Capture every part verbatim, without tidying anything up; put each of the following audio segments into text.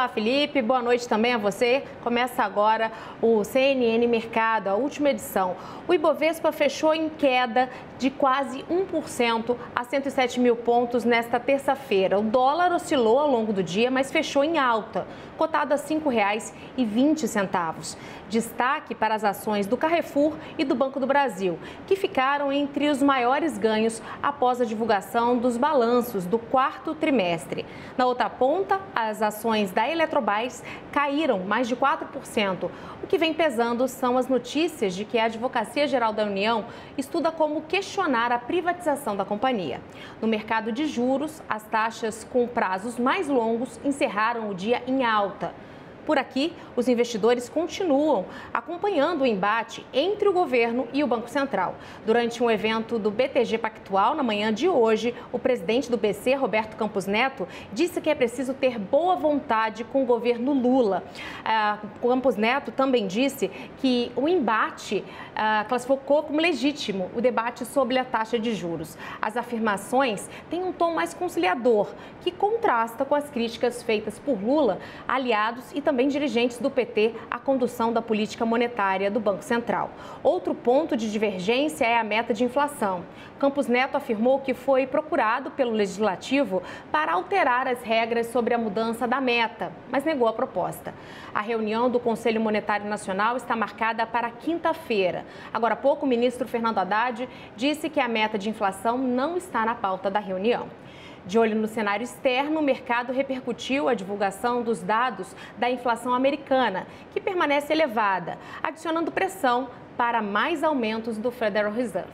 Olá, Felipe. Boa noite também a você. Começa agora o C N N Mercado, a última edição. O Ibovespa fechou em queda de quase um por cento a cento e sete mil pontos nesta terça-feira. O dólar oscilou ao longo do dia, mas fechou em alta, cotado a cinco reais e vinte centavos. Destaque para as ações do Carrefour e do Banco do Brasil, que ficaram entre os maiores ganhos após a divulgação dos balanços do quarto trimestre. Na outra ponta, as ações da Eletrobras caíram mais de quatro por cento. O que vem pesando são as notícias de que a Advocacia Geral da União estuda como questionar a privatização da companhia. No mercado de juros, as taxas com prazos mais longos encerraram o dia em alta. Por aqui, os investidores continuam acompanhando o embate entre o governo e o Banco Central. Durante um evento do B T G Pactual, na manhã de hoje, o presidente do B C, Roberto Campos Neto, disse que é preciso ter boa vontade com o governo Lula. Ah, o Campos Neto também disse que o embate ah, classificou como legítimo o debate sobre a taxa de juros. As afirmações têm um tom mais conciliador, que contrasta com as críticas feitas por Lula, aliados e também também dirigentes do P T à condução da política monetária do Banco Central. Outro ponto de divergência é a meta de inflação. Campos Neto afirmou que foi procurado pelo Legislativo para alterar as regras sobre a mudança da meta, mas negou a proposta. A reunião do Conselho Monetário Nacional está marcada para quinta-feira. Agora há pouco, o ministro Fernando Haddad disse que a meta de inflação não está na pauta da reunião. De olho no cenário externo, o mercado repercutiu a divulgação dos dados da inflação americana, que permanece elevada, adicionando pressão para mais aumentos do Federal Reserve.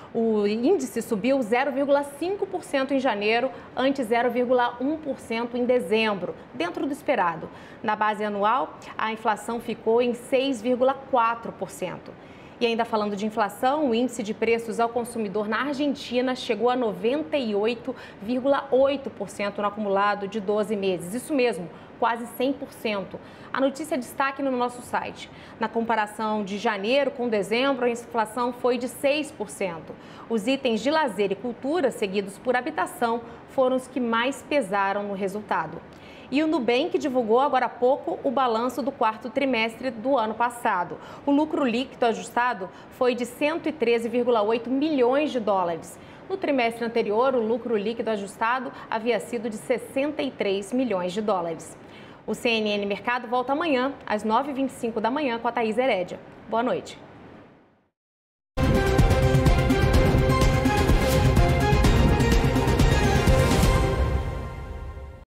O índice subiu zero vírgula cinco por cento em janeiro, ante zero vírgula um por cento em dezembro, dentro do esperado. Na base anual, a inflação ficou em seis vírgula quatro por cento. E ainda falando de inflação, o índice de preços ao consumidor na Argentina chegou a noventa e oito vírgula oito por cento no acumulado de doze meses. Isso mesmo, quase cem por cento. A notícia é destaque no nosso site. Na comparação de janeiro com dezembro, a inflação foi de seis por cento. Os itens de lazer e cultura, seguidos por habitação, foram os que mais pesaram no resultado. E o Nubank divulgou agora há pouco o balanço do quarto trimestre do ano passado. O lucro líquido ajustado foi de cento e treze vírgula oito milhões de dólares. No trimestre anterior, o lucro líquido ajustado havia sido de sessenta e três milhões de dólares. O C N N Mercado volta amanhã, às nove e vinte e cinco da manhã, com a Thaís Herédia. Boa noite.